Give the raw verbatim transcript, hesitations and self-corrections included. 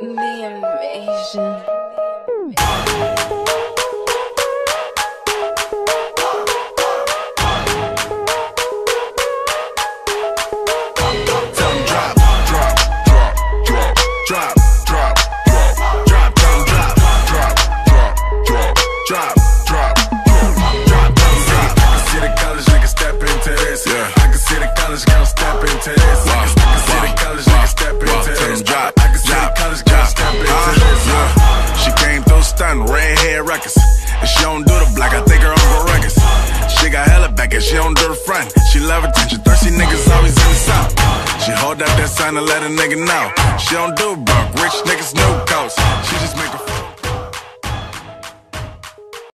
The invasion. Red hair records, and she don't do the black, I think her Uncle Ruckus. She got hella back and she don't do the front. She love attention, thirsty niggas always in the south. She hold up that sign and let a nigga know. She don't do broke, rich niggas new coats.